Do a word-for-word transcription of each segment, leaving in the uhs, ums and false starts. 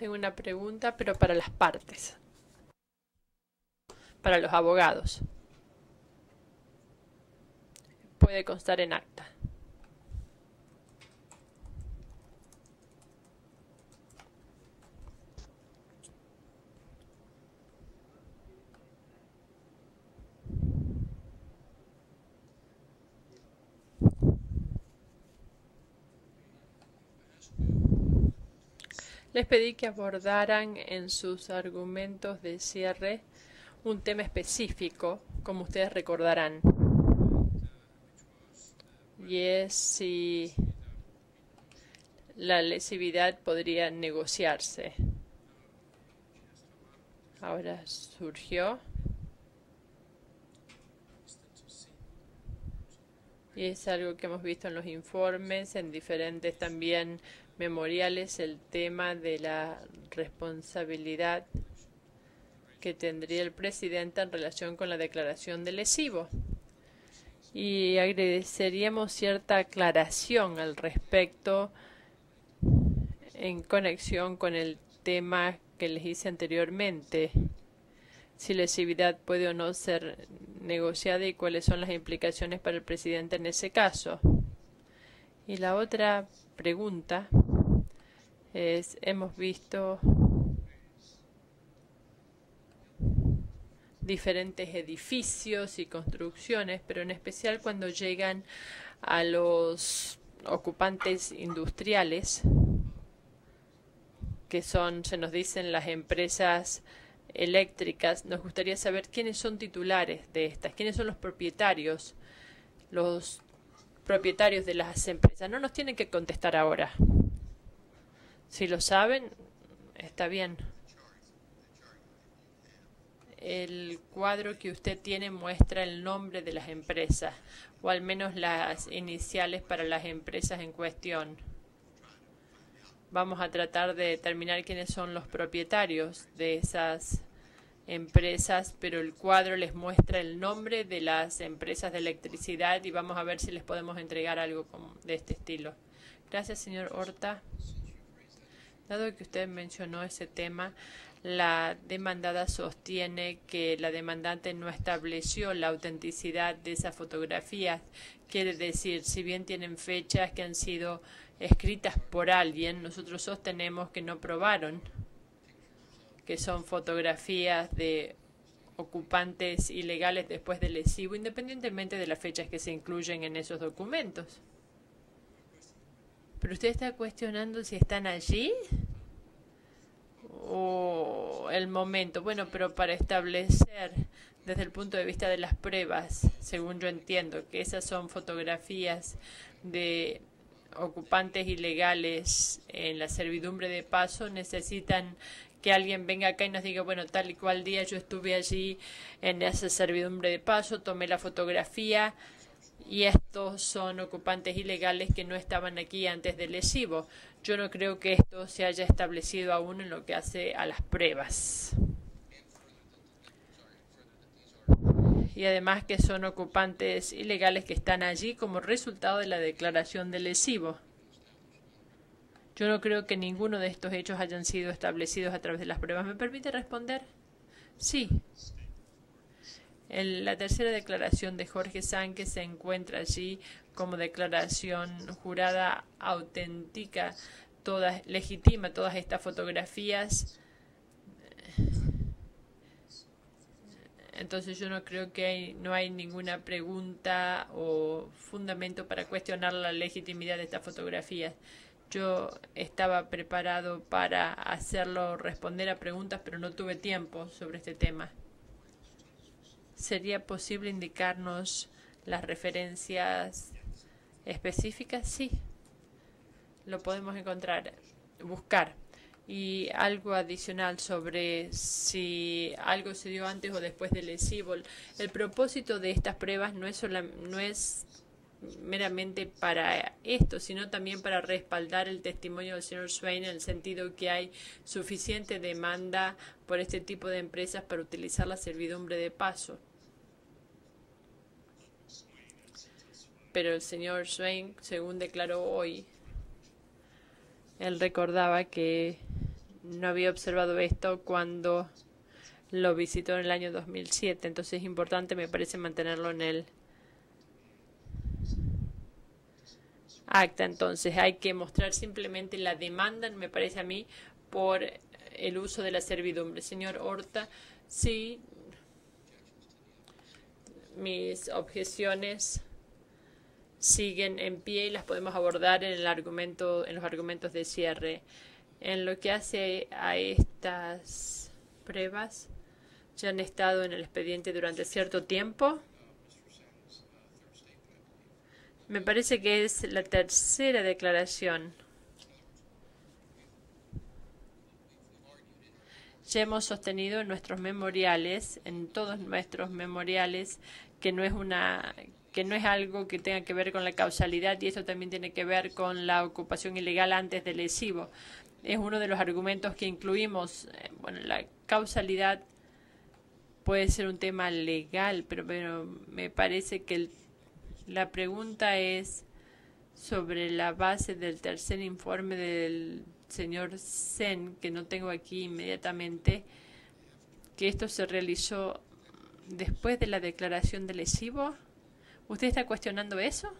Tengo una pregunta, pero para las partes, para los abogados. Puede constar en acta. Les pedí que abordaran en sus argumentos de cierre un tema específico, como ustedes recordarán, y es si la lesividad podría negociarse. Ahora surgió y es algo que hemos visto en los informes, en diferentes también memoriales, el tema de la responsabilidad que tendría el presidente en relación con la declaración de lesivo. Y agradeceríamos cierta aclaración al respecto en conexión con el tema que les hice anteriormente, si la lesividad puede o no ser negociada y cuáles son las implicaciones para el presidente en ese caso. Y la otra pregunta es, hemos visto diferentes edificios y construcciones, pero en especial cuando llegan a los ocupantes industriales, que son, se nos dicen, las empresas eléctricas, nos gustaría saber quiénes son titulares de estas, quiénes son los propietarios, los propietarios de las empresas. No nos tienen que contestar ahora. Si lo saben, está bien. El cuadro que usted tiene muestra el nombre de las empresas, o al menos las iniciales para las empresas en cuestión. Vamos a tratar de determinar quiénes son los propietarios de esas empresas, pero el cuadro les muestra el nombre de las empresas de electricidad y vamos a ver si les podemos entregar algo de este estilo. Gracias, señor Horta. Dado que usted mencionó ese tema, la demandada sostiene que la demandante no estableció la autenticidad de esas fotografías. Quiere decir, si bien tienen fechas que han sido escritas por alguien, nosotros sostenemos que no probaron que son fotografías de ocupantes ilegales después del lesivo, independientemente de las fechas que se incluyen en esos documentos. ¿Pero usted está cuestionando si están allí? ¿O el momento? Bueno, pero para establecer desde el punto de vista de las pruebas, según yo entiendo, que esas son fotografías de ocupantes ilegales en la servidumbre de paso, necesitan que alguien venga acá y nos diga, bueno, tal y cual día yo estuve allí en esa servidumbre de paso, tomé la fotografía y estos son ocupantes ilegales que no estaban aquí antes del lesivo. Yo no creo que esto se haya establecido aún en lo que hace a las pruebas. Y además que son ocupantes ilegales que están allí como resultado de la declaración de lesivo. Yo no creo que ninguno de estos hechos hayan sido establecidos a través de las pruebas. ¿Me permite responder? Sí. En la tercera declaración de Jorge Sánchez se encuentra allí como declaración jurada auténtica, todas, legitima todas estas fotografías. Entonces yo no creo que hay, no hay ninguna pregunta o fundamento para cuestionar la legitimidad de estas fotografías. Yo estaba preparado para hacerlo responder a preguntas, pero no tuve tiempo sobre este tema. ¿Sería posible indicarnos las referencias específicas? Sí, lo podemos encontrar, buscar. Y algo adicional sobre si algo se dio antes o después del lesivo. El propósito de estas pruebas no es, sola, no es meramente para esto, sino también para respaldar el testimonio del señor Swain, en el sentido que hay suficiente demanda por este tipo de empresas para utilizar la servidumbre de paso. Pero el señor Swain, según declaró hoy, él recordaba que no había observado esto cuando lo visitó en el año dos mil siete, entonces es importante, me parece, mantenerlo en el acta. Entonces hay que mostrar simplemente la demanda, me parece a mí, por el uso de la servidumbre. Señor Horta, sí, mis objeciones siguen en pie y las podemos abordar en el argumento, en los argumentos de cierre. En lo que hace a estas pruebas, ya han estado en el expediente durante cierto tiempo. Me parece que es la tercera declaración. Ya hemos sostenido en nuestros memoriales, en todos nuestros memoriales, que no es una que no es algo que tenga que ver con la causalidad, y esto también tiene que ver con la ocupación ilegal antes del lesivo. Es uno de los argumentos que incluimos. Bueno, la causalidad puede ser un tema legal, pero, pero me parece que el, la pregunta es sobre la base del tercer informe del señor Sen, que no tengo aquí inmediatamente, que esto se realizó después de la declaración de lesivo. ¿Usted está cuestionando eso?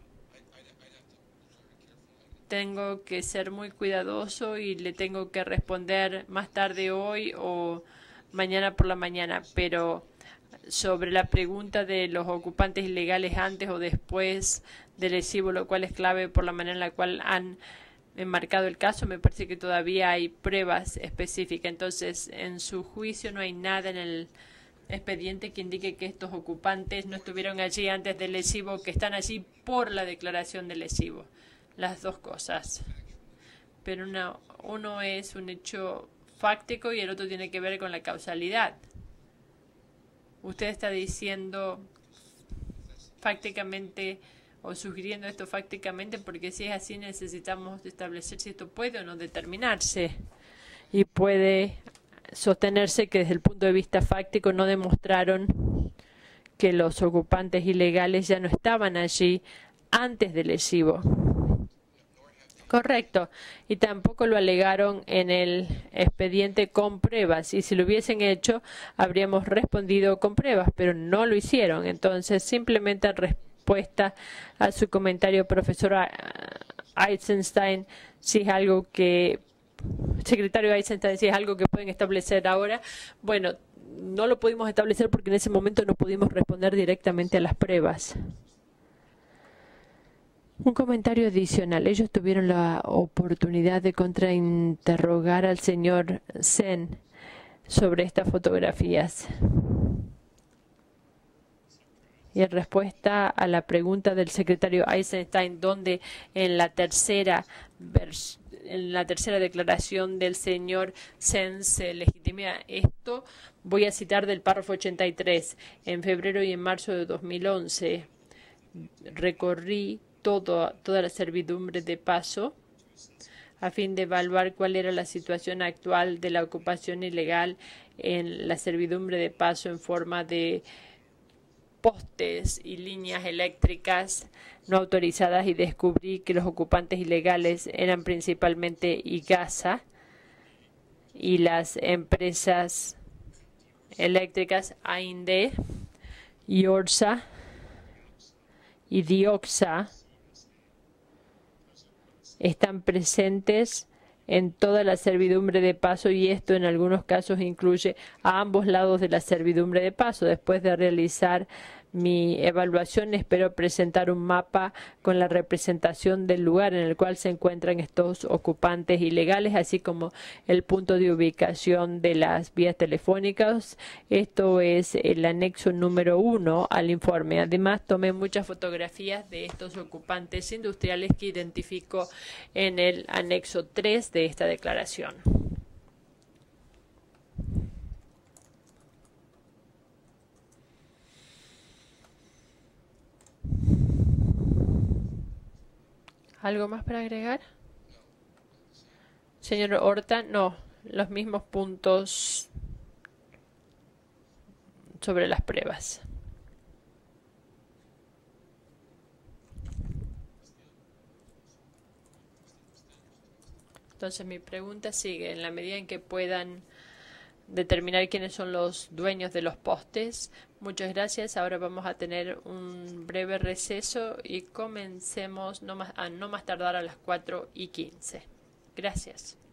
Tengo que ser muy cuidadoso y le tengo que responder más tarde hoy o mañana por la mañana, pero sobre la pregunta de los ocupantes ilegales antes o después del lesivo, lo cual es clave por la manera en la cual han enmarcado el caso, me parece que todavía hay pruebas específicas. Entonces, en su juicio no hay nada en el expediente que indique que estos ocupantes no estuvieron allí antes del lesivo, que están allí por la declaración del lesivo. Las dos cosas. Pero una, uno es un hecho fáctico y el otro tiene que ver con la causalidad. Usted está diciendo fácticamente o sugiriendo esto fácticamente, porque si es así necesitamos establecer si esto puede o no determinarse. Y puede sostenerse que desde el punto de vista fáctico no demostraron que los ocupantes ilegales ya no estaban allí antes del lesivo. Correcto. Y tampoco lo alegaron en el expediente con pruebas. Y si lo hubiesen hecho, habríamos respondido con pruebas, pero no lo hicieron. Entonces, simplemente en respuesta a su comentario, profesor Eisenstein, si es algo que, secretario Eisenstein, si es algo que pueden establecer ahora, bueno, no lo pudimos establecer porque en ese momento no pudimos responder directamente a las pruebas. Un comentario adicional. Ellos tuvieron la oportunidad de contrainterrogar al señor Sen sobre estas fotografías. Y en respuesta a la pregunta del secretario Eisenstein, donde en la tercera en la tercera declaración del señor Sen se legitima esto, voy a citar del párrafo ochenta y tres. En febrero y en marzo de dos mil once recorrí Todo, toda la servidumbre de paso a fin de evaluar cuál era la situación actual de la ocupación ilegal en la servidumbre de paso en forma de postes y líneas eléctricas no autorizadas, y descubrí que los ocupantes ilegales eran principalmente I G A S A y las empresas eléctricas A I N D E, IORSA y DIOXA están presentes en toda la servidumbre de paso, y esto en algunos casos incluye a ambos lados de la servidumbre de paso. Después de realizar mi evaluación, espero presentar un mapa con la representación del lugar en el cual se encuentran estos ocupantes ilegales, así como el punto de ubicación de las vías telefónicas. Esto es el anexo número uno al informe. Además, tomé muchas fotografías de estos ocupantes industriales que identifico en el anexo tres de esta declaración. ¿Algo más para agregar? Señor Horta, no, los mismos puntos sobre las pruebas. Entonces mi pregunta sigue, en la medida en que puedan determinar quiénes son los dueños de los postes. Muchas gracias. Ahora vamos a tener un breve receso y comencemos no más, a no más tardar a las cuatro y quince. Gracias.